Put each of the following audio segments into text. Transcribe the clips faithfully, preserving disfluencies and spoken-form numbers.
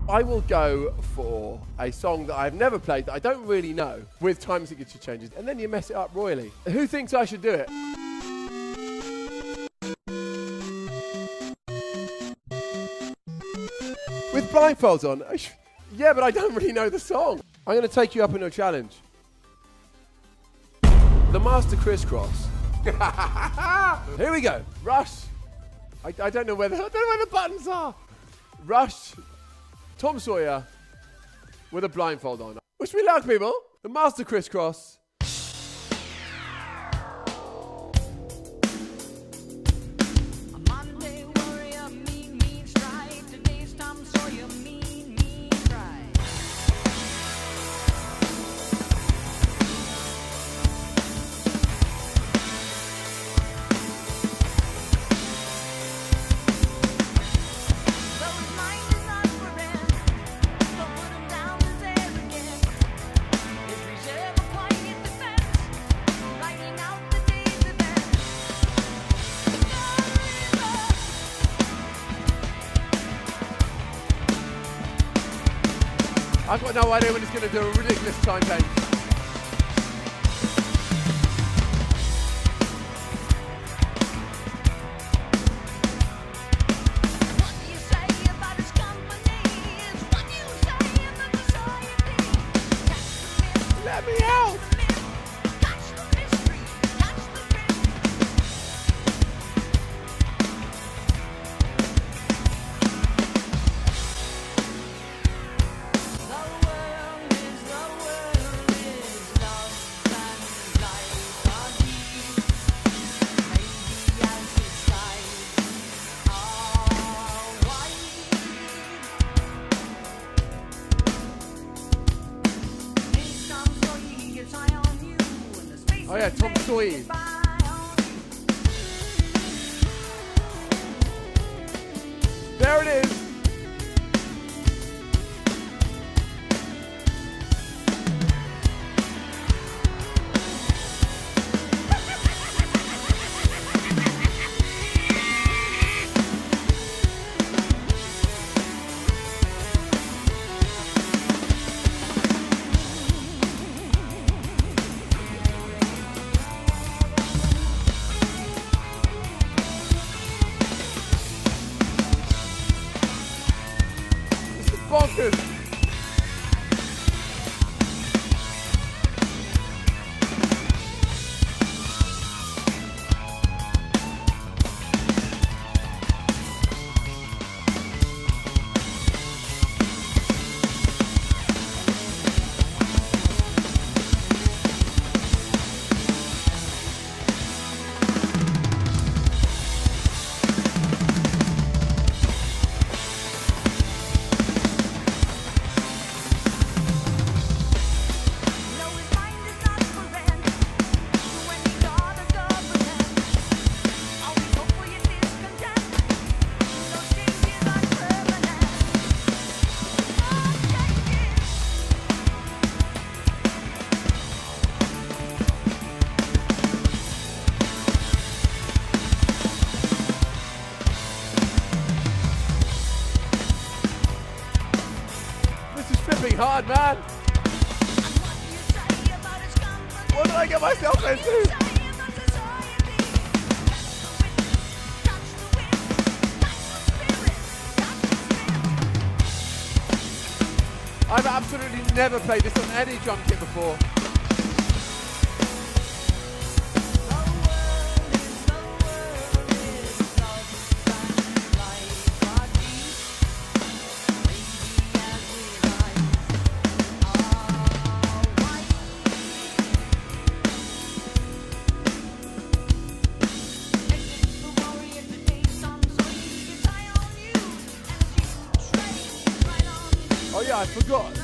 I will go for a song that I've never played that I don't really know with time signature changes, and then you mess it up royally. Who thinks I should do it? With blindfolds on? Yeah, but I don't really know the song. I'm going to take you up in a challenge. The Master Crisscross. Here we go. Rush. I, I don't know where the, I don't know where the buttons are. Rush. Tom Sawyer with a blindfold on. Wish me luck, people. The Master Crisscross. I've got no idea when it's going to do a ridiculous time change. What do you say about his company? It's what you say about society. Let me out! Catch the mystery, catch the Oh yeah, Tom Sawyer. There it is. Bonkers. Hard, man. What did I get myself into? I've absolutely never played this on any drum kit before. Oh yeah, I forgot.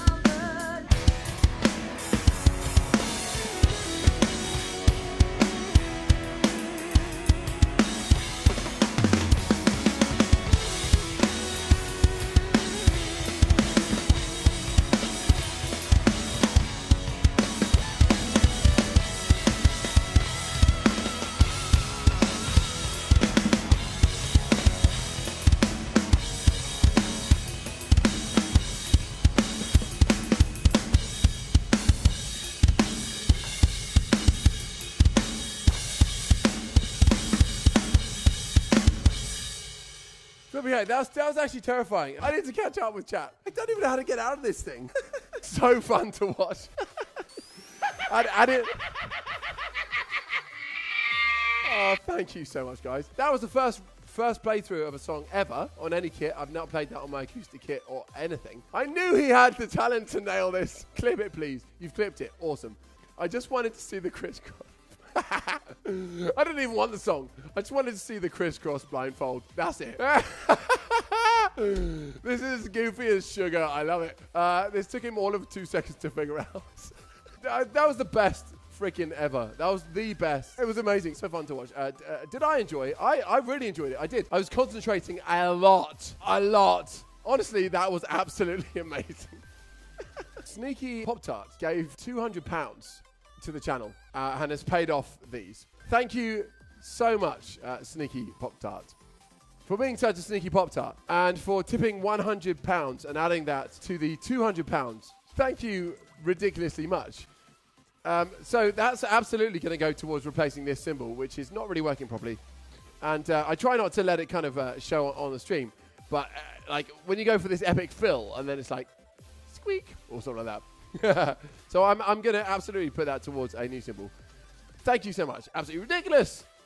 Okay, that was, that was actually terrifying. I need to catch up with chat. I don't even know how to get out of this thing. So fun to watch. I, I didn't... Oh, thank you so much, guys. That was the first first playthrough of a song ever on any kit. I've not played that on my acoustic kit or anything. I knew he had the talent to nail this. Clip it, please. You've clipped it. Awesome. I just wanted to see the crisscross. I didn't even want the song. I just wanted to see the crisscross blindfold. That's it. This is goofy as sugar. I love it. Uh, this took him all of two seconds to figure out. That was the best freaking ever. That was the best. It was amazing. So fun to watch. Uh, uh, did I enjoy it? I, I really enjoyed it. I did. I was concentrating a lot. A lot. Honestly, that was absolutely amazing. Sneaky Pop-Tart gave two hundred pounds to the channel uh, and has paid off these. Thank you so much, uh, Sneaky Pop-Tart, for being such a sneaky Pop-Tart and for tipping one hundred pounds and adding that to the two hundred pounds. Thank you ridiculously much. Um, so that's absolutely going to go towards replacing this cymbal, which is not really working properly. And uh, I try not to let it kind of uh, show on, on the stream. But uh, like when you go for this epic fill and then it's like squeak or something like that. So I'm, I'm going to absolutely put that towards a new cymbal. Thank you so much. Absolutely ridiculous.